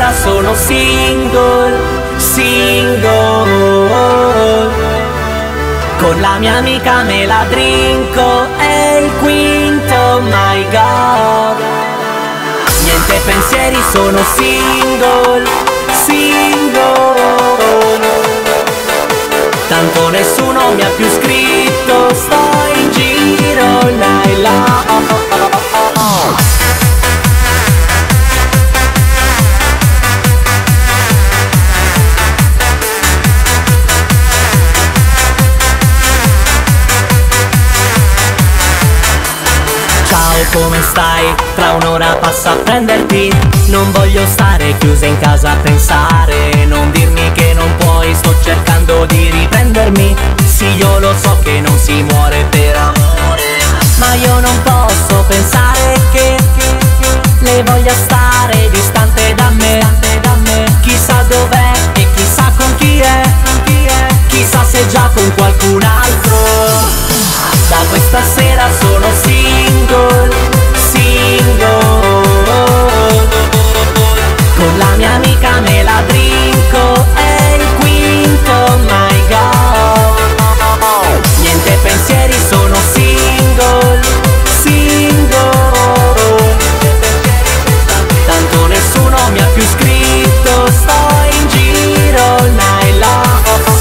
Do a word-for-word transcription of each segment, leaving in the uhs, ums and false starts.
sera sono single, single. Con la mia amica me la drinco, è il quinto, oh my god. Niente pensieri, sono single, single. Tanto nessuno mi ha più scritto, sto in giro, la la. Come stai? Tra un'ora passo a prenderti. Non voglio stare chiusa in casa a pensare. Non dirmi che non puoi, sto cercando di riprendermi. Sì, io lo so che non si muore per amore, ma io non posso pensare che lei voglia stare distante da me. Chissà dov'è e chissà con chi è. Chissà se già con qualcun altro. Da questa sera sono single, single. Con la mia amica me la drinco, è il quinto, oh my god. Niente pensieri, sono single, single. Tanto nessuno mi ha più scritto, sto in giro, night long.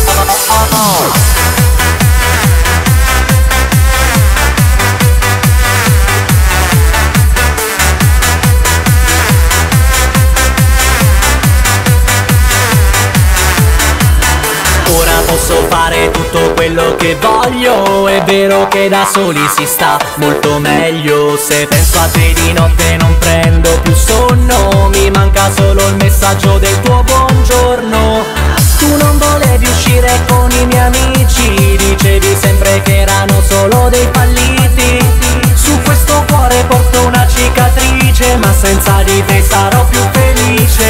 Posso fare tutto quello che voglio, è vero che da soli si sta molto meglio. Se penso a te di notte non prendo più sonno, mi manca solo il messaggio del tuo buongiorno. Tu non volevi uscire con i miei amici, dicevi sempre che erano solo dei falliti. Su questo cuore porto una cicatrice, ma senza di te sarò più felice.